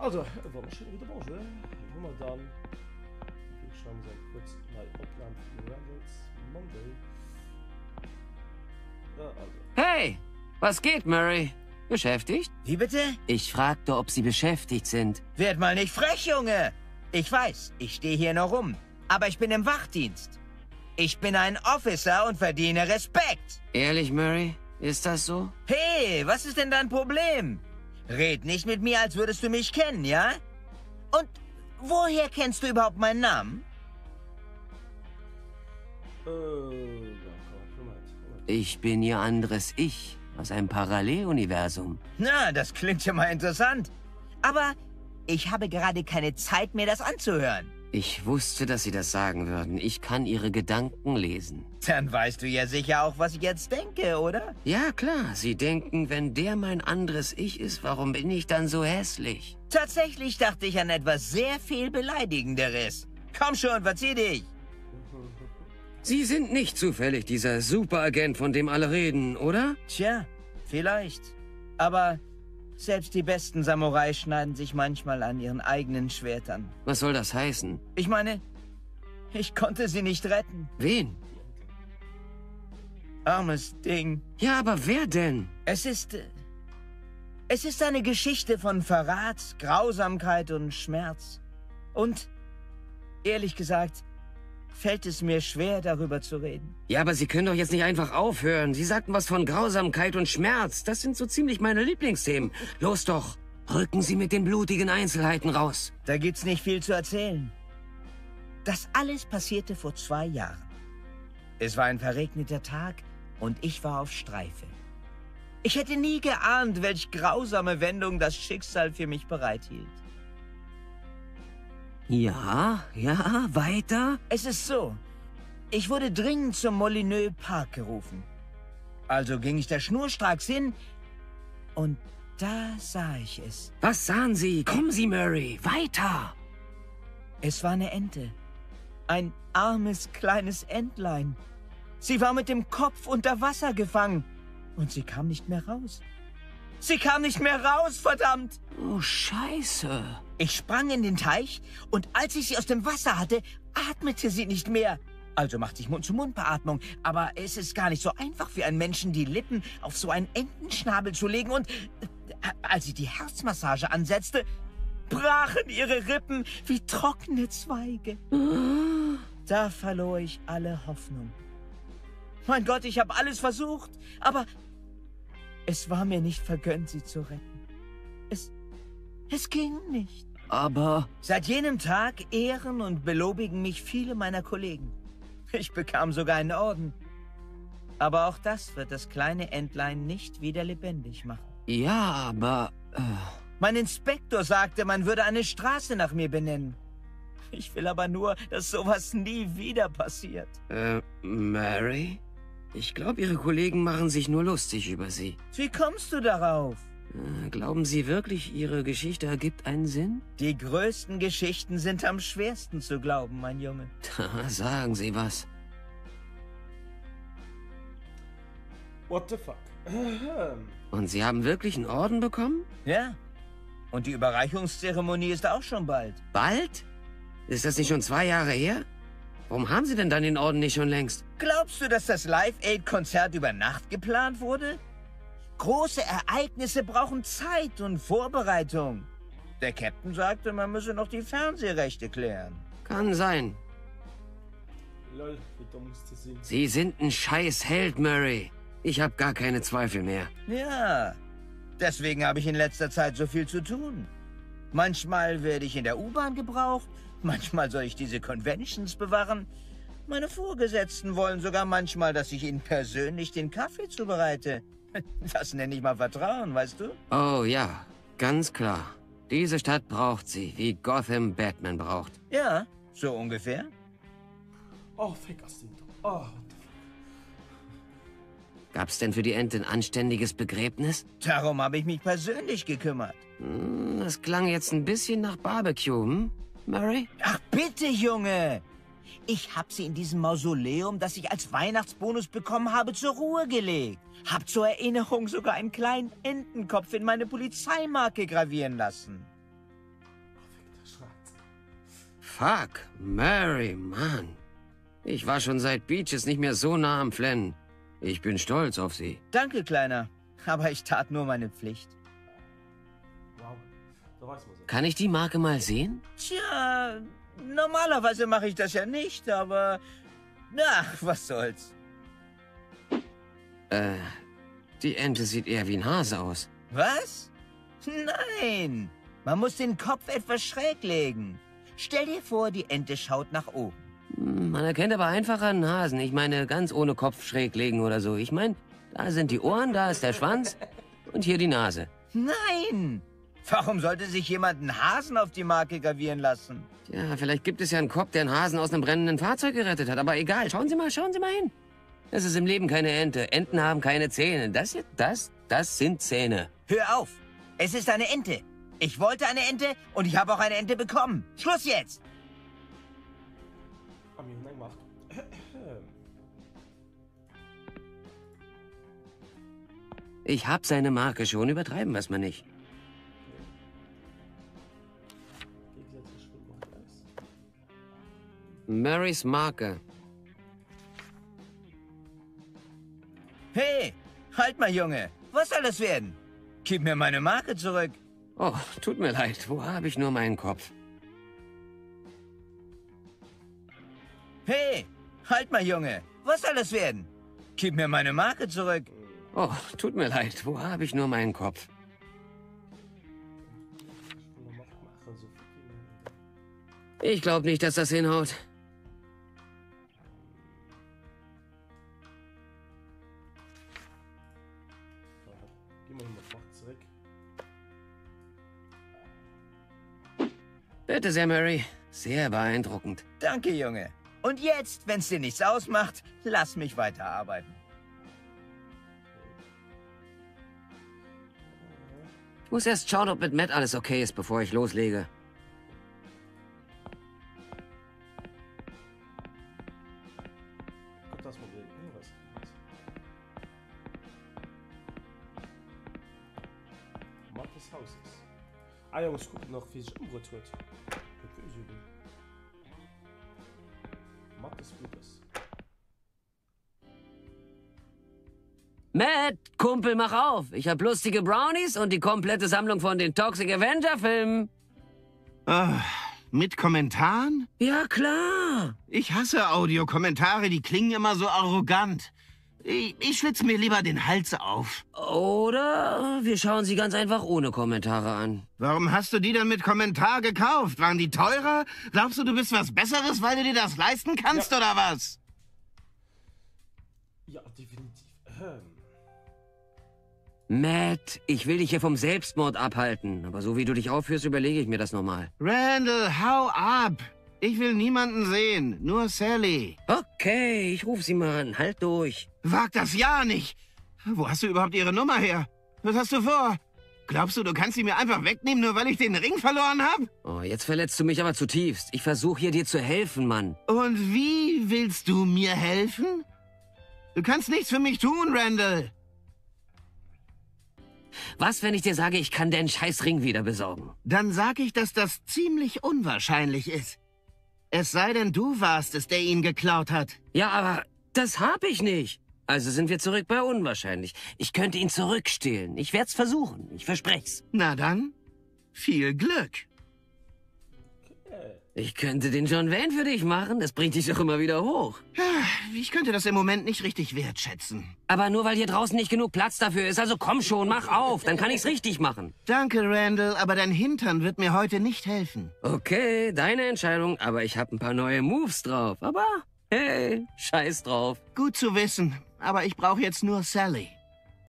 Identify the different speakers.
Speaker 1: Also, war schön wieder Branche. Wo wir dann. Ich schaue mal kurz mal Upland Randalls Monday. Also.
Speaker 2: Hey, was geht, Murray? Beschäftigt?
Speaker 3: Wie bitte?
Speaker 2: Ich fragte, ob Sie beschäftigt sind.
Speaker 3: Werd mal nicht frech, Junge! Ich weiß, ich stehe hier noch rum, aber ich bin im Wachdienst. Ich bin ein Officer und verdiene Respekt.
Speaker 2: Ehrlich, Murray? Ist das so?
Speaker 3: Hey, was ist denn dein Problem? Red nicht mit mir, als würdest du mich kennen, ja? Und woher kennst du überhaupt meinen Namen?
Speaker 2: Ich bin Ihr anderes Ich aus einem Paralleluniversum.
Speaker 3: Na, das klingt ja mal interessant. Aber ich habe gerade keine Zeit mehr, das anzuhören.
Speaker 2: Ich wusste, dass Sie das sagen würden. Ich kann Ihre Gedanken lesen.
Speaker 3: Dann weißt du ja sicher auch, was ich jetzt denke, oder?
Speaker 2: Ja, klar. Sie denken, wenn der mein anderes Ich ist, warum bin ich dann so hässlich?
Speaker 3: Tatsächlich dachte ich an etwas sehr viel Beleidigenderes. Komm schon, verzieh dich.
Speaker 2: Sie sind nicht zufällig dieser Superagent, von dem alle reden, oder?
Speaker 3: Tja, vielleicht. Aber selbst die besten Samurai schneiden sich manchmal an ihren eigenen Schwertern.
Speaker 2: Was soll das heißen?
Speaker 3: Ich meine, ich konnte sie nicht retten.
Speaker 2: Wen?
Speaker 3: Armes Ding.
Speaker 2: Ja, aber wer denn?
Speaker 3: Es ist eine Geschichte von Verrat, Grausamkeit und Schmerz. Und, ehrlich gesagt, fällt es mir schwer, darüber zu reden.
Speaker 2: Ja, aber Sie können doch jetzt nicht einfach aufhören. Sie sagten was von Grausamkeit und Schmerz. Das sind so ziemlich meine Lieblingsthemen. Los doch, rücken Sie mit den blutigen Einzelheiten raus.
Speaker 3: Da gibt's nicht viel zu erzählen. Das alles passierte vor 2 Jahren. Es war ein verregneter Tag und ich war auf Streife. Ich hätte nie geahnt, welch grausame Wendung das Schicksal für mich bereithielt.
Speaker 2: Ja, weiter?
Speaker 3: Es ist so, ich wurde dringend zum Molyneux Park gerufen. Also ging ich da schnurstracks hin und da sah ich es.
Speaker 2: Was sahen Sie? Kommen Sie, Murray, weiter!
Speaker 3: Es war eine Ente. Ein armes, kleines Entlein. Sie war mit dem Kopf unter Wasser gefangen und sie kam nicht mehr raus. Sie kam nicht mehr raus, verdammt!
Speaker 2: Oh, Scheiße.
Speaker 3: Ich sprang in den Teich und als ich sie aus dem Wasser hatte, atmete sie nicht mehr. Also machte ich Mund-zu-Mund-Beatmung. Aber es ist gar nicht so einfach für einen Menschen, die Lippen auf so einen Entenschnabel zu legen. Und als ich die Herzmassage ansetzte, brachen ihre Rippen wie trockene Zweige. Da verlor ich alle Hoffnung. Mein Gott, ich habe alles versucht, aber es war mir nicht vergönnt, sie zu retten. Es ging nicht.
Speaker 2: Aber...
Speaker 3: Seit jenem Tag ehren und belobigen mich viele meiner Kollegen. Ich bekam sogar einen Orden. Aber auch das wird das kleine Entlein nicht wieder lebendig machen.
Speaker 2: Ja, aber...
Speaker 3: Mein Inspektor sagte, man würde eine Straße nach mir benennen. Ich will aber nur, dass sowas nie wieder passiert.
Speaker 2: Mary? Ich glaube, Ihre Kollegen machen sich nur lustig über Sie.
Speaker 3: Wie kommst du darauf?
Speaker 2: Glauben Sie wirklich, Ihre Geschichte ergibt einen Sinn?
Speaker 3: Die größten Geschichten sind am schwersten zu glauben, mein Junge.
Speaker 2: Sagen Sie was.
Speaker 1: What the fuck?
Speaker 2: Und Sie haben wirklich einen Orden bekommen?
Speaker 3: Ja. Und die Überreichungszeremonie ist auch schon bald.
Speaker 2: Bald? Ist das nicht schon 2 Jahre her? Warum haben Sie denn dann den Orden nicht schon längst?
Speaker 3: Glaubst du, dass das Live-Aid-Konzert über Nacht geplant wurde? Große Ereignisse brauchen Zeit und Vorbereitung. Der Captain sagte, man müsse noch die Fernsehrechte klären.
Speaker 2: Kann sein.
Speaker 1: Lol, wie dumm ist das sein?
Speaker 2: Sie sind ein scheiß Held, Murray. Ich habe gar keine Zweifel mehr.
Speaker 3: Ja, deswegen habe ich in letzter Zeit so viel zu tun. Manchmal werde ich in der U-Bahn gebraucht, manchmal soll ich diese Conventions bewahren. Meine Vorgesetzten wollen sogar manchmal, dass ich ihnen persönlich den Kaffee zubereite. Das nenne ich mal Vertrauen, weißt du?
Speaker 2: Oh ja, ganz klar. Diese Stadt braucht Sie, wie Gotham Batman braucht.
Speaker 3: Ja, so ungefähr.
Speaker 1: Oh, fick aus dem Tor. Oh, what the fuck.
Speaker 2: Gab's denn für die Ente ein anständiges Begräbnis?
Speaker 3: Darum habe ich mich persönlich gekümmert.
Speaker 2: Das klang jetzt ein bisschen nach Barbecue, hm? Murray?
Speaker 3: Ach bitte, Junge! Ich habe sie in diesem Mausoleum, das ich als Weihnachtsbonus bekommen habe, zur Ruhe gelegt. Hab zur Erinnerung sogar einen kleinen Entenkopf in meine Polizeimarke gravieren lassen.
Speaker 2: Fuck, Mary, Mann. Ich war schon seit Beaches nicht mehr so nah am Flennen. Ich bin stolz auf sie.
Speaker 3: Danke, Kleiner. Aber ich tat nur meine Pflicht.
Speaker 1: Wow, da weiß man es.
Speaker 2: Kann ich die Marke mal sehen?
Speaker 3: Tja, normalerweise mache ich das ja nicht, aber... Na, was soll's.
Speaker 2: Die Ente sieht eher wie ein Hase aus.
Speaker 3: Was? Nein, man muss den Kopf etwas schräg legen. Stell dir vor, die Ente schaut nach oben.
Speaker 2: Man erkennt aber einfacher einen Hasen. Ich meine, ganz ohne Kopf schräg legen oder so. Ich meine, da sind die Ohren, da ist der Schwanz und hier die Nase.
Speaker 3: Nein! Warum sollte sich jemand einen Hasen auf die Marke gravieren lassen?
Speaker 2: Ja, vielleicht gibt es ja einen Kopf, der einen Hasen aus einem brennenden Fahrzeug gerettet hat. Aber egal, schauen Sie mal hin. Das ist im Leben keine Ente. Enten haben keine Zähne. Das sind Zähne.
Speaker 3: Hör auf! Es ist eine Ente. Ich wollte eine Ente und ich habe auch eine Ente bekommen. Schluss jetzt!
Speaker 1: Haben wir gemacht.
Speaker 2: Ich hab seine Marke schon, übertreiben wir's mal nicht.
Speaker 1: Gegensätzlich gut machen alles.
Speaker 2: Marys Marke.
Speaker 3: Hey, halt mal, Junge. Was soll das werden? Gib mir meine Marke zurück.
Speaker 2: Oh, tut mir leid, wo habe ich nur meinen Kopf?
Speaker 3: Hey, halt mal, Junge. Was soll das werden? Gib mir meine Marke zurück.
Speaker 2: Oh, tut mir leid, wo habe ich nur meinen Kopf? Ich glaube nicht, dass das hinhaut.
Speaker 1: Gehen wir mal zurück.
Speaker 2: Bitte sehr, Mary. Sehr beeindruckend.
Speaker 3: Danke, Junge. Und jetzt, wenn's dir nichts ausmacht, lass mich weiterarbeiten.
Speaker 2: Ich muss erst schauen, ob mit Matt alles okay ist, bevor ich loslege.
Speaker 1: Kommt das Modell? Nee, was? Matt des Hauses. Ah ja, muss gucken noch, wie sich umgerührt wird. Das will ich üben. Matt des Blutes.
Speaker 2: Matt, Kumpel, mach auf. Ich hab lustige Brownies und die komplette Sammlung von den Toxic Avenger-Filmen.
Speaker 4: Mit Kommentaren?
Speaker 2: Ja, klar.
Speaker 4: Ich hasse Audiokommentare, die klingen immer so arrogant. Ich schlitze mir lieber den Hals auf.
Speaker 2: Oder wir schauen sie ganz einfach ohne Kommentare an.
Speaker 4: Warum hast du die denn mit Kommentar gekauft? Waren die teurer? Glaubst du, du bist was Besseres, weil du dir das leisten kannst,
Speaker 1: Ja.
Speaker 4: oder was?
Speaker 1: Ja, definitiv.
Speaker 2: Matt, ich will dich hier vom Selbstmord abhalten. Aber so wie du dich aufführst, überlege ich mir das nochmal.
Speaker 4: Randall, hau ab! Ich will niemanden sehen, nur Sally.
Speaker 2: Okay, ich ruf sie mal an. Halt durch.
Speaker 4: Wag das ja nicht! Wo hast du überhaupt ihre Nummer her? Was hast du vor? Glaubst du, du kannst sie mir einfach wegnehmen, nur weil ich den Ring verloren habe?
Speaker 2: Oh, jetzt verletzt du mich aber zutiefst. Ich versuche hier dir zu helfen, Mann.
Speaker 4: Und wie willst du mir helfen? Du kannst nichts für mich tun, Randall.
Speaker 2: Was, wenn ich dir sage, ich kann den Scheißring wieder besorgen?
Speaker 4: Dann sag ich, dass das ziemlich unwahrscheinlich ist. Es sei denn, du warst es, der ihn geklaut hat.
Speaker 2: Ja, aber das hab ich nicht. Also sind wir zurück bei unwahrscheinlich. Ich könnte ihn zurückstehlen. Ich werd's versuchen. Ich versprech's.
Speaker 4: Na dann, viel Glück.
Speaker 2: Ich könnte den John Wayne für dich machen. Das bringt dich doch immer wieder hoch.
Speaker 4: Ich könnte das im Moment nicht richtig wertschätzen.
Speaker 2: Aber nur weil hier draußen nicht genug Platz dafür ist. Also komm schon, mach auf. Dann kann ich's richtig machen.
Speaker 4: Danke, Randall, aber dein Hintern wird mir heute nicht helfen.
Speaker 2: Okay, deine Entscheidung. Aber ich hab ein paar neue Moves drauf. Aber hey, scheiß drauf.
Speaker 4: Gut zu wissen, aber ich brauche jetzt nur Sally.